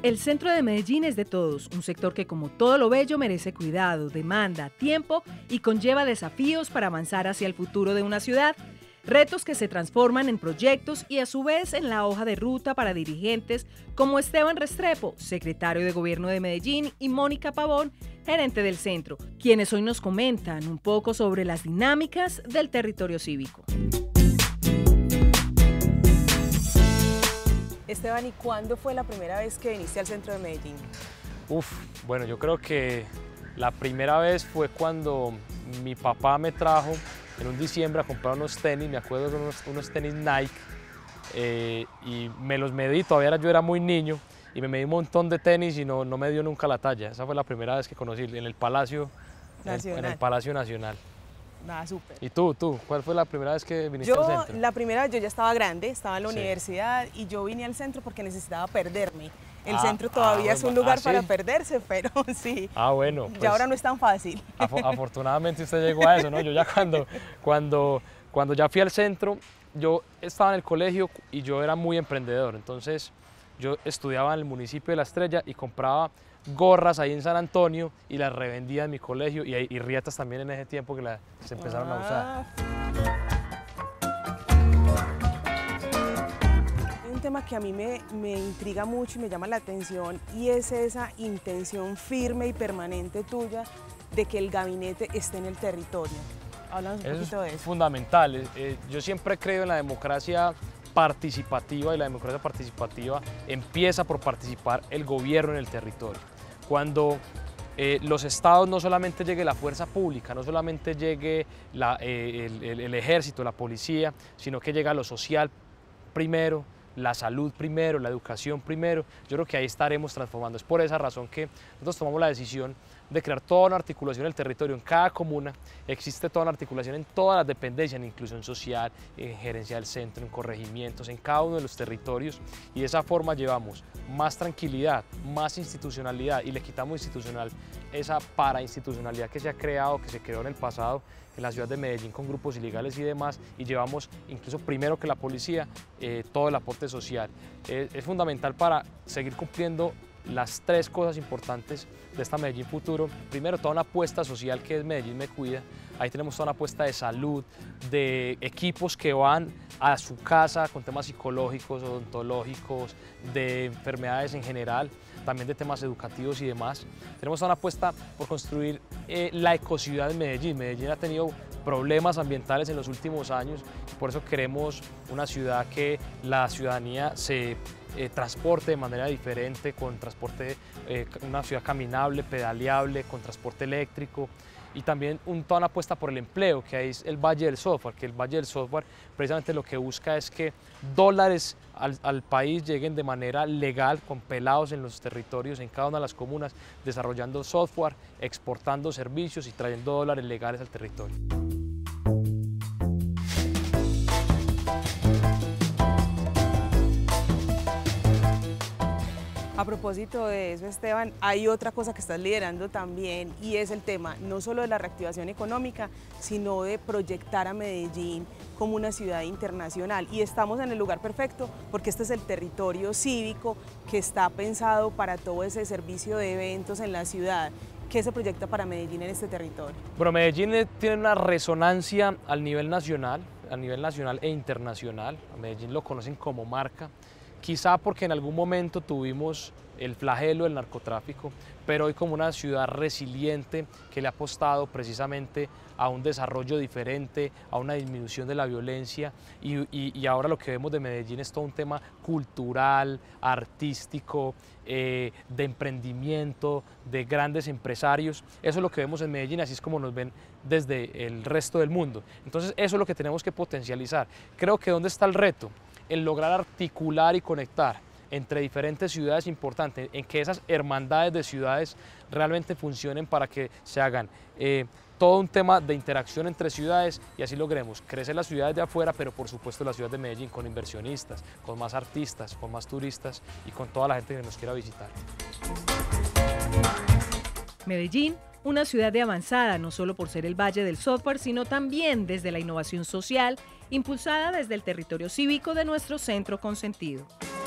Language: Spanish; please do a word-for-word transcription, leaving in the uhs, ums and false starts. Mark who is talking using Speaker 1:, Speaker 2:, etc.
Speaker 1: El centro de Medellín es de todos, un sector que como todo lo bello merece cuidado, demanda, tiempo y conlleva desafíos para avanzar hacia el futuro de una ciudad, retos que se transforman en proyectos y a su vez en la hoja de ruta para dirigentes como Esteban Restrepo, secretario de Gobierno de Medellín, y Mónica Pavón, gerente del centro, quienes hoy nos comentan un poco sobre las dinámicas del territorio cívico.
Speaker 2: Esteban, ¿y cuándo fue la primera vez que viniste al centro de Medellín?
Speaker 3: Uf, bueno, yo creo que la primera vez fue cuando mi papá me trajo en un diciembre a comprar unos tenis, me acuerdo de unos, unos tenis Nike, eh, y me los medí, todavía era, yo era muy niño, y me medí un montón de tenis y no, no me dio nunca la talla. Esa fue la primera vez que conocí en el Palacio Nacional. En el, en el Palacio Nacional.
Speaker 2: Nada, súper.
Speaker 3: ¿Y tú, tú? ¿Cuál fue la primera vez que viniste
Speaker 2: yo,
Speaker 3: al centro?
Speaker 2: La primera, yo ya estaba grande, estaba en la
Speaker 3: sí.
Speaker 2: universidad y yo vine al centro porque necesitaba perderme. El
Speaker 3: ah,
Speaker 2: centro todavía
Speaker 3: ah,
Speaker 2: es un lugar
Speaker 3: ¿ah,
Speaker 2: para
Speaker 3: sí?
Speaker 2: perderse, pero sí.
Speaker 3: Ah, bueno. Pues,
Speaker 2: ya ahora no es tan fácil.
Speaker 3: Af afortunadamente usted llegó a eso, ¿no? Yo ya cuando, cuando, cuando ya fui al centro, yo estaba en el colegio y yo era muy emprendedor. Entonces, yo estudiaba en el municipio de La Estrella y compraba gorras ahí en San Antonio y las revendía en mi colegio y, y rietas también en ese tiempo que, la, que se empezaron ah. a usar.
Speaker 2: Hay un tema que a mí me, me intriga mucho y me llama la atención y es esa intención firme y permanente tuya de que el gabinete esté en el territorio. Háblanos un
Speaker 3: eso
Speaker 2: poquito
Speaker 3: es
Speaker 2: de eso.
Speaker 3: Fundamental. Eh, yo siempre creo en la democracia participativa y la democracia participativa empieza por participar el gobierno en el territorio. Cuando eh, los estados no solamente llegue la fuerza pública, no solamente llegue la, eh, el, el, el ejército, la policía, sino que llega lo social primero, la salud primero, la educación primero, yo creo que ahí estaremos transformando. Es por esa razón que nosotros tomamos la decisión de crear toda una articulación en el territorio, en cada comuna existe toda una articulación en todas las dependencias, en inclusión social, en gerencia del centro, en corregimientos, en cada uno de los territorios, y de esa forma llevamos más tranquilidad, más institucionalidad y le quitamos institucional esa parainstitucionalidad que se ha creado, que se creó en el pasado en la ciudad de Medellín con grupos ilegales y demás, y llevamos incluso primero que la policía eh, todo el aporte social. Eh, es fundamental para seguir cumpliendo las tres cosas importantes de esta Medellín Futuro. Primero, toda una apuesta social que es Medellín Me Cuida. Ahí tenemos toda una apuesta de salud, de equipos que van a su casa con temas psicológicos, odontológicos, de enfermedades en general, también de temas educativos y demás. Tenemos toda una apuesta por construir eh, la ecociudad de Medellín. Medellín ha tenido problemas ambientales en los últimos años, por eso queremos una ciudad que la ciudadanía se Eh, transporte de manera diferente, con transporte, eh, una ciudad caminable, pedaleable, con transporte eléctrico, y también un, toda una apuesta por el empleo, que ahí es el Valle del Software, que el Valle del Software precisamente lo que busca es que dólares al, al país lleguen de manera legal, con pelados en los territorios, en cada una de las comunas, desarrollando software, exportando servicios y trayendo dólares legales al territorio.
Speaker 2: A propósito de eso, Esteban, hay otra cosa que estás liderando también y es el tema no solo de la reactivación económica, sino de proyectar a Medellín como una ciudad internacional. Y estamos en el lugar perfecto porque este es el territorio cívico que está pensado para todo ese servicio de eventos en la ciudad. ¿Qué se proyecta para Medellín en este territorio?
Speaker 3: Bueno, Medellín tiene una resonancia al nivel nacional, a nivel nacional e internacional. A Medellín lo conocen como marca. Quizá porque en algún momento tuvimos el flagelo del narcotráfico, pero hoy como una ciudad resiliente que le ha apostado precisamente a un desarrollo diferente, a una disminución de la violencia, y, y, y ahora lo que vemos de Medellín es todo un tema cultural, artístico, eh, de emprendimiento, de grandes empresarios. Eso es lo que vemos en Medellín, así es como nos ven desde el resto del mundo. Entonces eso es lo que tenemos que potencializar. Creo que ¿dónde está el reto? En lograr articular y conectar entre diferentes ciudades importantes, en que esas hermandades de ciudades realmente funcionen para que se hagan eh, todo un tema de interacción entre ciudades y así logremos crecer las ciudades de afuera, pero por supuesto la ciudad de Medellín con inversionistas, con más artistas, con más turistas y con toda la gente que nos quiera visitar.
Speaker 1: Medellín, una ciudad de avanzada no solo por ser el Valle del Software, sino también desde la innovación social, impulsada desde el territorio cívico de nuestro centro consentido.